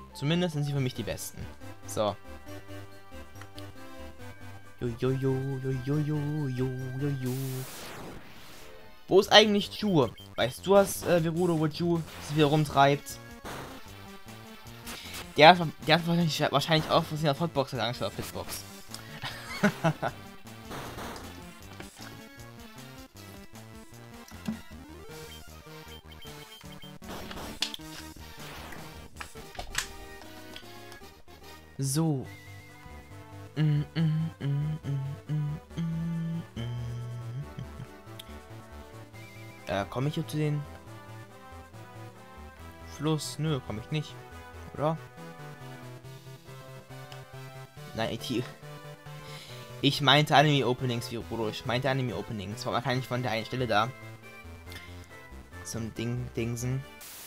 Zumindest sind sie für mich die besten. So. Jo. Wo ist eigentlich Ju? Weißt du was, Verudo, wo Ju sich wieder rumtreibt? Der hat wahrscheinlich auch von der Hotbox angeschaut auf Hitbox. So. Komme ich hier zu den Fluss? Nö, komme ich nicht. Oder? Nein, ich meinte Anime-Openings, Bruder. Ich meinte Anime-Openings. War wahrscheinlich von der einen Stelle da. Zum Dingsen.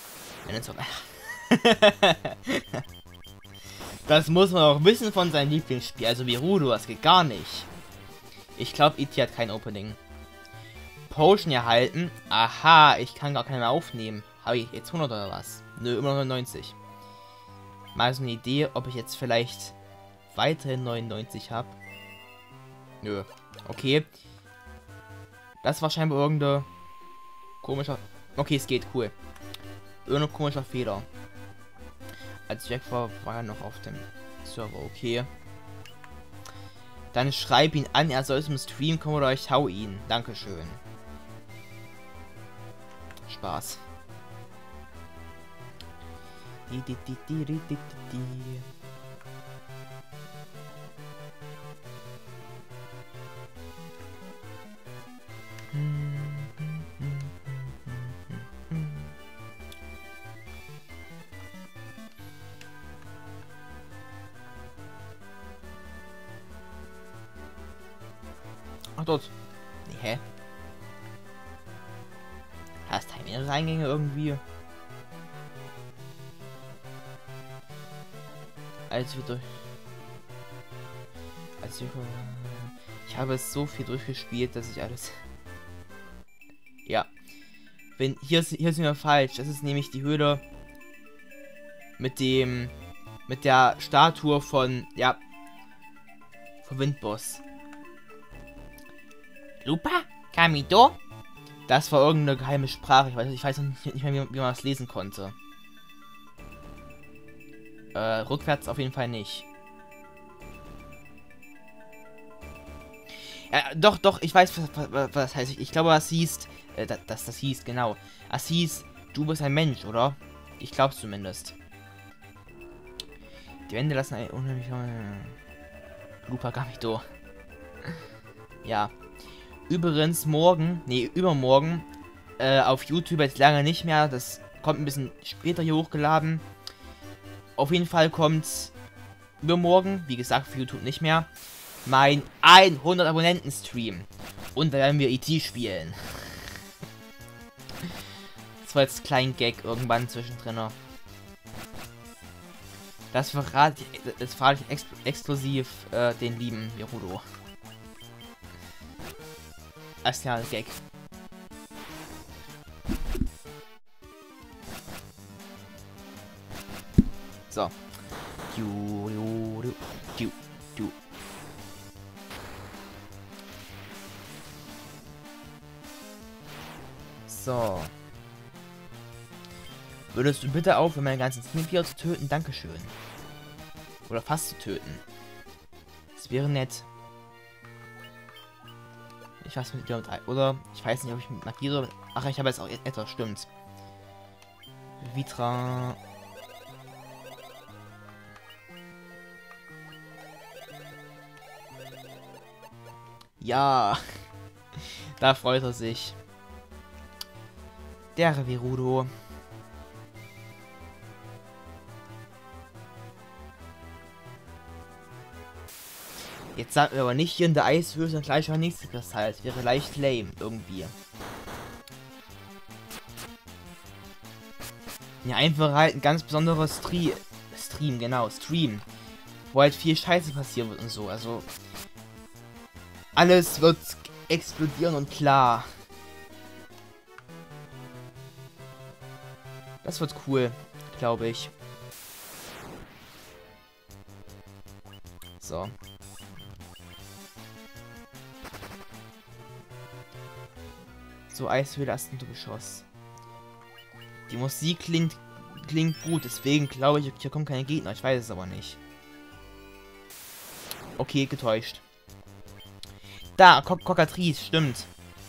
Das muss man auch wissen von seinem Lieblingsspiel. Also Verudo, das geht gar nicht. Ich glaube, E.T. hat kein Opening. Potion erhalten. Aha, ich kann gar keine mehr aufnehmen. Habe ich jetzt 100 oder was? Nö, immer noch 90. Mal so eine Idee, ob ich jetzt vielleicht weiterhin 99 habe. Nö. Okay. Das war scheinbar irgendein komischer... Okay, es geht, cool. Irgendein komischer Fehler. Als ich weg war, war er noch auf dem Server, okay. Dann schreib ihn an, er soll zum Stream kommen oder ich hau ihn. Dankeschön. Spaß. Ach, dort. Nee, hä? Hast du mehrere Eingänge irgendwie? Ich habe es so viel durchgespielt, dass ich alles... Ja. Hier sind wir falsch. Das ist nämlich die Höhle mit der Statue von, ja, vom Windboss. Lupa? Kamido? Das war irgendeine geheime Sprache. Ich weiß nicht mehr, wie man das lesen konnte. Rückwärts auf jeden Fall nicht. Ja, doch, ich weiß, was das heißt. Ich glaube, das hieß, das hieß, genau. Das hieß, du bist ein Mensch, oder? Ich glaube zumindest. Die Wände lassen ein unheimlich... Lupa Kamido. Ja. Übrigens übermorgen, auf YouTube jetzt lange nicht mehr. Das kommt ein bisschen später hier hochgeladen. Auf jeden Fall kommt übermorgen, wie gesagt, für YouTube nicht mehr, mein 100 Abonnenten-Stream. Und da werden wir E.T. spielen. Das war jetzt ein kleiner Gag irgendwann zwischendrin. Das verrate ich exklusiv den lieben Verudo. Als kleiner Gag. So. So. Würdest du bitte aufhören, meine ganzen Sneaker zu töten? Dankeschön. Oder fast zu töten. Das wäre nett. Ich weiß mit dir und oder ich weiß nicht, ob ich mit Magie oder... Ach, ich habe jetzt auch etwas, stimmt. Vitra. Ja. Da freut er sich. Der Verudo. Jetzt sagt mir aber nicht, hier in der Eishöhle sind gleich schon nächste Kristall. Das wäre leicht lame, irgendwie. Ja, einfach halt ein ganz besonderes Stream, genau, Stream. Wo halt viel Scheiße passieren wird und so, also... Alles wird explodieren und klar. Das wird cool, glaube ich. So. So, Eiswelle du Geschoss. Die Musik klingt gut, deswegen glaube ich, hier kommen keine Gegner. Ich weiß es aber nicht. Okay, getäuscht. Da, Cockatrice, stimmt.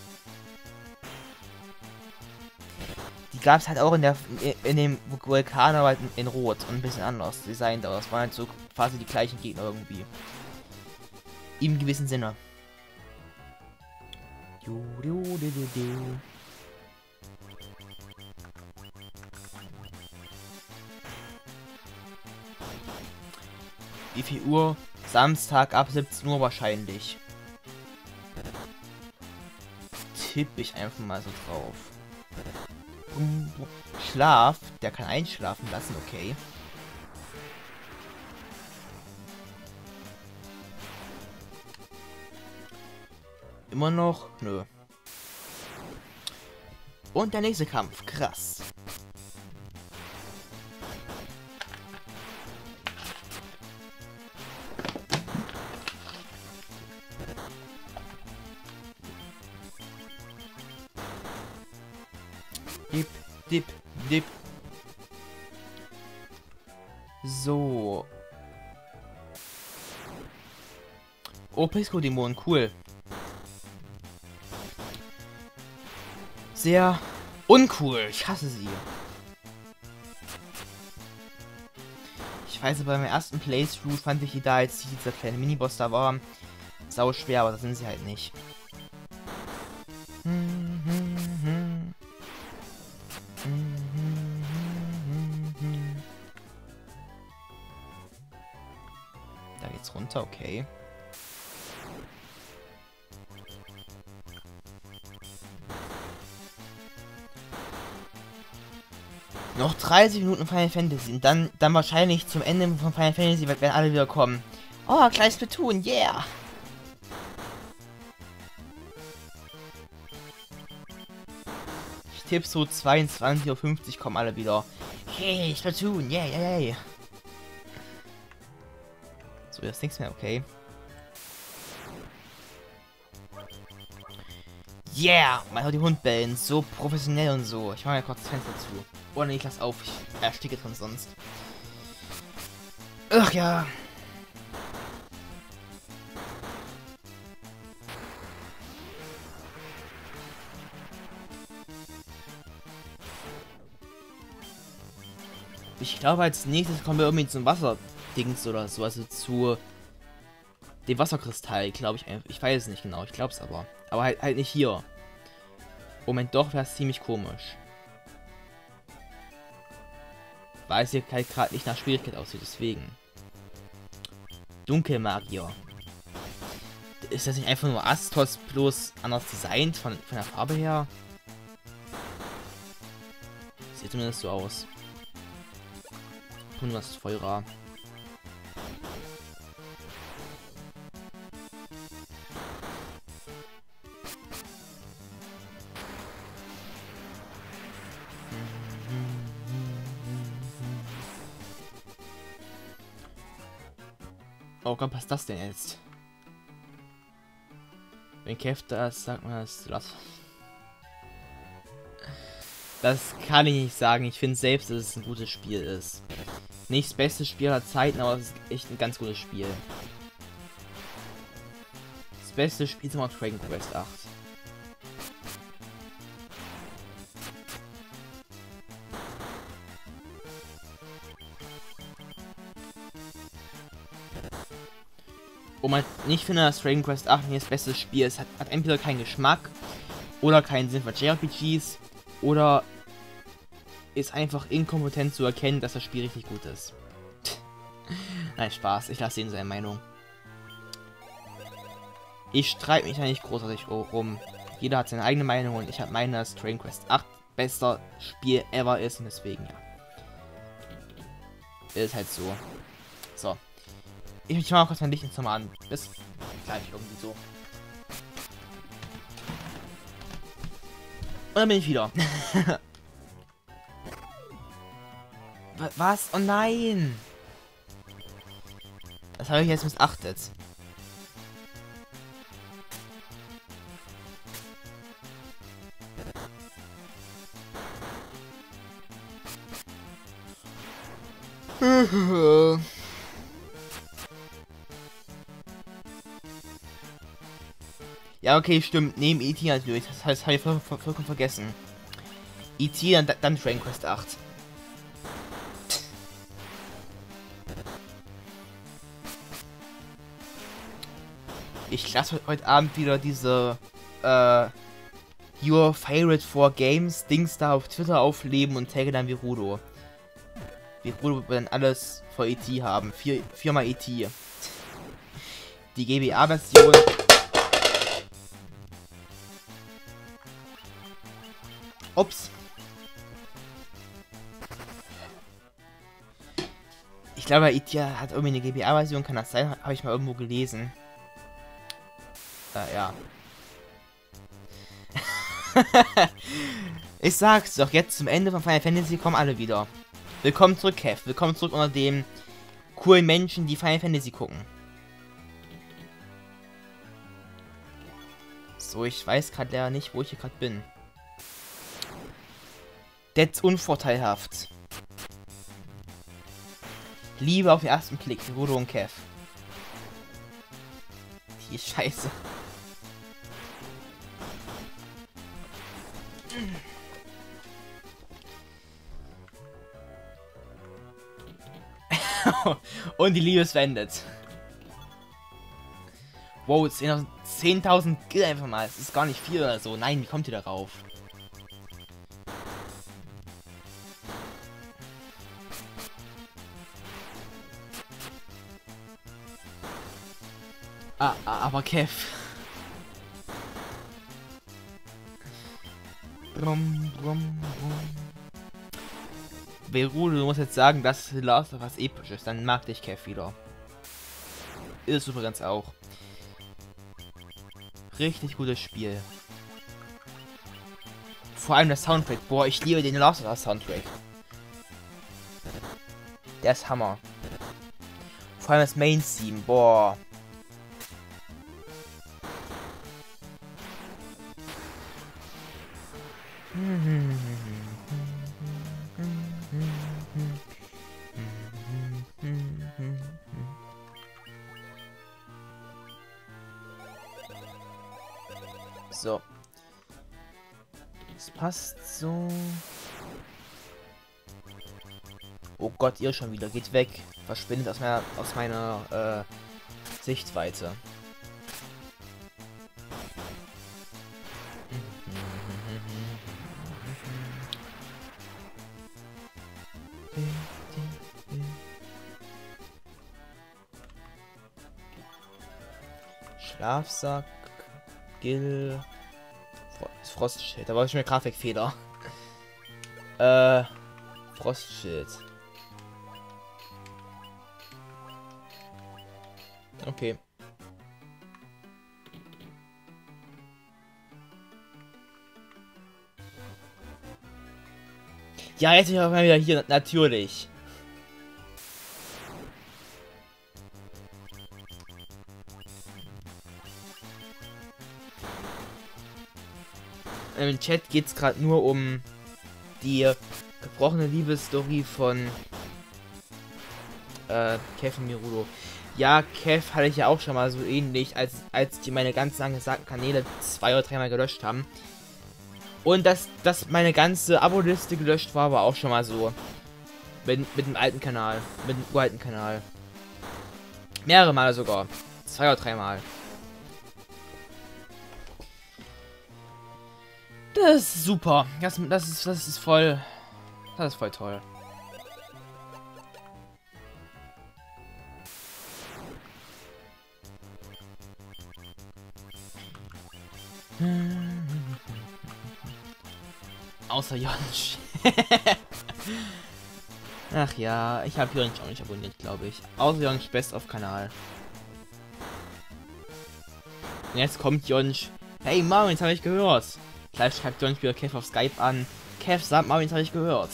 Die gab es halt auch in dem Vulkan, aber halt in Rot und ein bisschen anders designt. Aber das waren halt so quasi die gleichen Gegner irgendwie. Im gewissen Sinne. Wie viel Uhr? Samstag ab 17 Uhr wahrscheinlich. Tippe ich einfach mal so drauf. Schlaf, der kann einschlafen lassen, okay. Immer noch? Nö. Und der nächste Kampf, krass. Dip, dip, dip. So. Oh, Pisco-Dämonen, cool. Sehr uncool. Ich hasse sie. Ich weiß, bei meinem ersten Playthrough fand ich die da, als dieser kleine Miniboss da war, sau schwer, aber das sind sie halt nicht. Da geht's runter, okay. Noch 30 Minuten Final Fantasy und dann wahrscheinlich zum Ende von Final Fantasy werden alle wieder kommen. Oh, gleich Splatoon, yeah! Ich tippe so 22:50 Uhr kommen alle wieder. Hey, Splatoon, yeah, yeah, yeah. So, jetzt nichts mehr, okay. Yeah! Man hört die Hund bellen, so professionell und so. Ich mache mal kurz das Fenster zu. Oh ne, ich lass auf, ich ersticke drin sonst. Ach ja. Ich glaube, als nächstes kommen wir irgendwie zum Wasserdings oder so, also zu dem Wasserkristall, glaube ich. Ich weiß es nicht genau, ich glaube es aber. Aber halt nicht hier. Moment, doch, wäre es ziemlich komisch. Weil es hier halt gerade nicht nach Schwierigkeit aussieht, deswegen. Dunkelmagier. Ist das nicht einfach nur Astos bloß anders designt von der Farbe her? Sieht zumindest so aus. Und was ist voll rar. Oh Gott, was ist das denn jetzt? Wenn Kev das sagt, man das. Das kann ich nicht sagen. Ich finde selbst, dass es ein gutes Spiel ist. Nicht das beste Spiel aller Zeiten, aber es ist echt ein ganz gutes Spiel. Das beste Spiel ist immer Dragon Quest 8. Wo man nicht finde, dass Dragon Quest 8 nicht das beste Spiel ist. Hat entweder keinen Geschmack oder keinen Sinn für JRPGs oder ist einfach inkompetent zu erkennen, dass das Spiel richtig gut ist. Nein, Spaß. Ich lasse ihn seine Meinung. Ich streite mich ja nicht großartig rum. Jeder hat seine eigene Meinung und ich habe meine, dass Dragon Quest 8 bester Spiel ever ist und deswegen ja. Ist halt so. So. Ich mache kurz mein Licht jetzt nochmal an. Bis gleich irgendwie so. Und dann bin ich wieder. Was? Oh nein! Das habe ich jetzt missachtet. Ja, okay, stimmt. Neben E.T. natürlich. Das heißt, habe ich vollkommen vergessen. E.T. dann Dragon Quest 8. Ich lasse heute Abend wieder diese Your Favorite 4 Games Dings da auf Twitter aufleben und tagge dann Virudo. Virudo wird dann alles vor E.T. haben. Viermal E.T. Die GBA-Version. Ups. Ich glaube, E.T. hat irgendwie eine GBA-Version, kann das sein? Habe ich mal irgendwo gelesen. Ja. Ich sag's doch, jetzt zum Ende von Final Fantasy kommen alle wieder. Willkommen zurück, Kev. Willkommen zurück unter den coolen Menschen, die Final Fantasy gucken. So, ich weiß gerade leider nicht, wo ich hier gerade bin. That's unvorteilhaft. Liebe auf den ersten Blick, Rudo und Kev. Die ist scheiße. Und die Liebe ist beendet. Wow, 10.000 Gil einfach mal. Das ist gar nicht viel oder so. Nein, wie kommt ihr darauf? Aber Kev. Virudo, du musst jetzt sagen, dass The Last of Us episch ist. Dann mag dich Kev wieder. Ist übrigens auch. Richtig gutes Spiel. Vor allem der Soundtrack. Boah, ich liebe den Last of Us Soundtrack. Der ist Hammer. Vor allem das Main-Theme. Boah. So. Es passt so. Oh Gott, ihr schon wieder. Geht weg. Verschwindet aus meiner Sichtweite. Schlafsack, Gil, Frostschild. Da war schon eine Grafikfehler. Frostschild. Okay. Ja, jetzt bin ich auch mal wieder hier, natürlich. Im Chat geht es gerade nur um die gebrochene Liebesstory von Kev und Virudo. Ja, Kev hatte ich ja auch schon mal so ähnlich, als die meine ganzen angesagten Kanäle 2 oder 3 Mal gelöscht haben. Und dass meine ganze Abo-Liste gelöscht war auch schon mal so. Mit dem alten Kanal. Mit dem uralten Kanal. Mehrere Male sogar. 2 oder 3 Mal. Das ist super. Das ist voll. Das ist voll toll. Außer Jonsch. Ach ja, ich habe Jonsch auch nicht abonniert, glaube ich. Außer Jonsch Best auf Kanal. Und jetzt kommt Jonsch. Hey Marvin, jetzt habe ich gehört. Gleich schreibt Jonsch wieder Kev auf Skype an. Kev sagt, Marvin, jetzt habe ich gehört.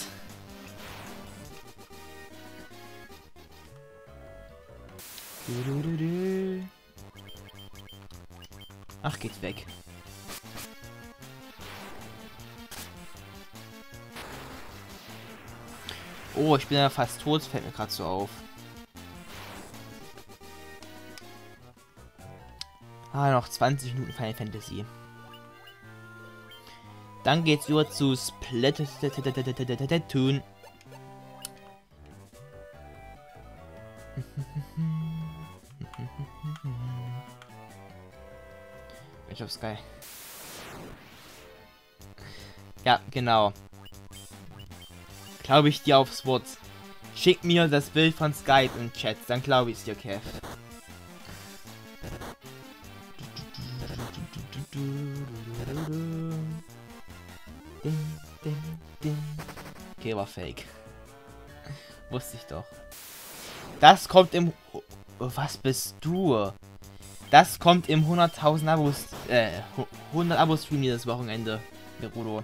Ach, geht weg. Oh, ich bin ja fast tot, fällt mir gerade so auf. Ah, noch 20 Minuten Final Fantasy. Dann geht's über zu Splatoon. Ich auf Sky. Ja, genau. Glaube ich dir aufs Wort. Schick mir das Bild von Skype im Chat, dann glaube ich dir, Kev. Okay, war fake. Wusste ich doch. Das kommt im... Was bist du? Das kommt im 100.000 Abos... 100 Abos-Stream dieses Wochenende, Gerudo.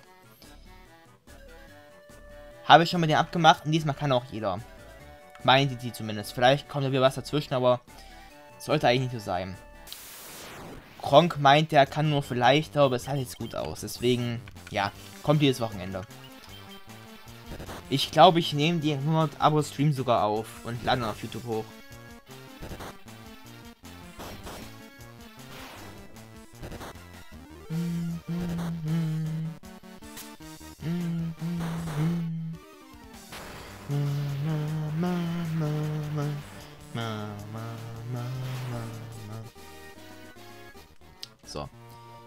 Habe ich schon mit dem abgemacht und diesmal kann auch jeder. Meint die zumindest. Vielleicht kommt da wieder was dazwischen, aber sollte eigentlich nicht so sein. Kronk meint, er kann nur vielleicht, aber es sah jetzt gut aus. Deswegen, ja, kommt dieses Wochenende. Ich glaube, ich nehme die 100 Abo-Stream sogar auf und lade ihn auf YouTube hoch. So.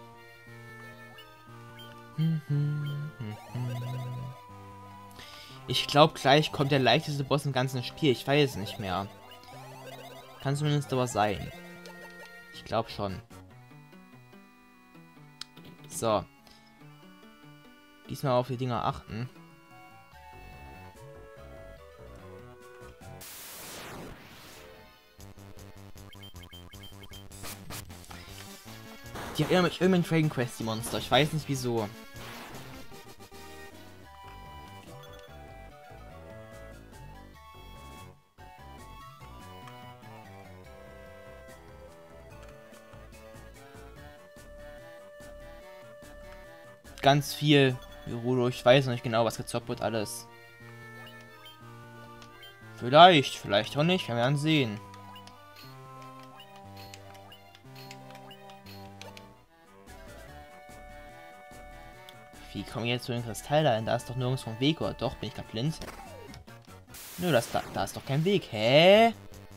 Ich glaube, gleich kommt der leichteste Boss im ganzen Spiel. Ich weiß es nicht mehr. Kann zumindest aber sein. Ich glaube schon. So. Diesmal auf die Dinger achten. Die erinnern mich irgendwie an Dragon Quest, die Monster. Ich weiß nicht wieso. Ganz viel Gerudo. Ich weiß noch nicht genau, was gezockt wird alles. Vielleicht auch nicht. Wir werden sehen. Wie komme ich jetzt zu den Kristall da? Da ist doch nirgends vom Weg, oder doch? Bin ich gerade blind? Nö, da ist doch kein Weg. Hä?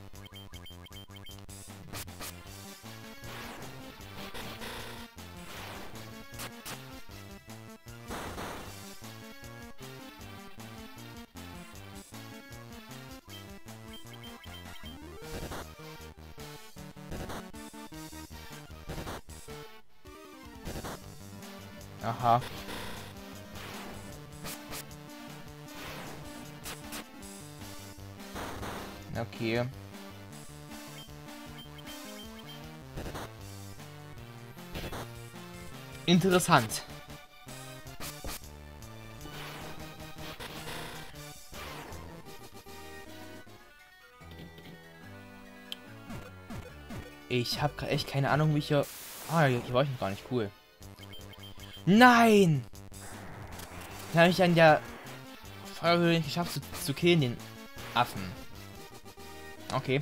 Aha. Okay. Interessant. Ich habe gerade echt keine Ahnung, wie ich hier... Ah, hier war ich noch gar nicht. Cool. Nein! Dann habe ich an der Feuerhöhle nicht geschafft zu killen, den Affen. Okay.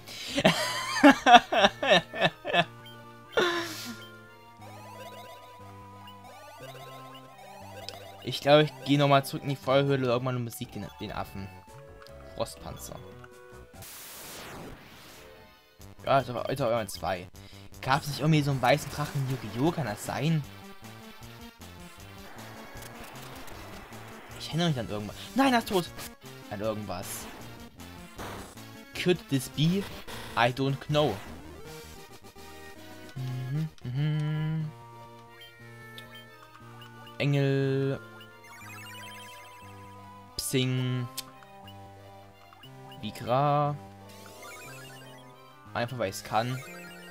Ich glaube, ich gehe nochmal zurück in die Feuerhöhle irgendwann und besiege den Affen. Frostpanzer. Ja, das war heute 2. Gab es nicht irgendwie so einen weißen Drachen in Yu-Gi-Oh? Kann das sein? Ich erinnere mich an irgendwas. Nein, er ist tot! An irgendwas. Could this be? I don't know. Engel. Psing. Vigra. Einfach weil ich es kann.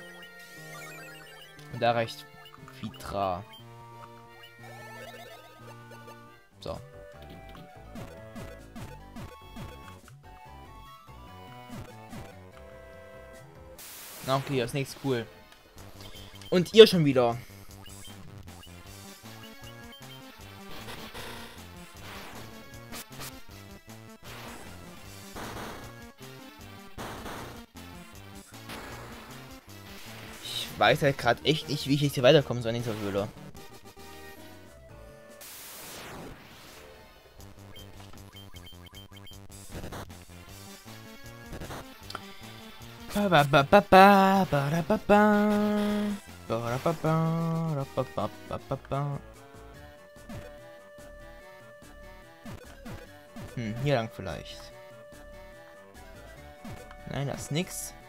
Und da reicht Vitra. So. Okay, das ist nichts cool. Und ihr schon wieder. Ich weiß halt gerade echt nicht, wie ich jetzt hier weiterkommen soll in dieser Höhle. Hier lang vielleicht. Nein, das ist nix.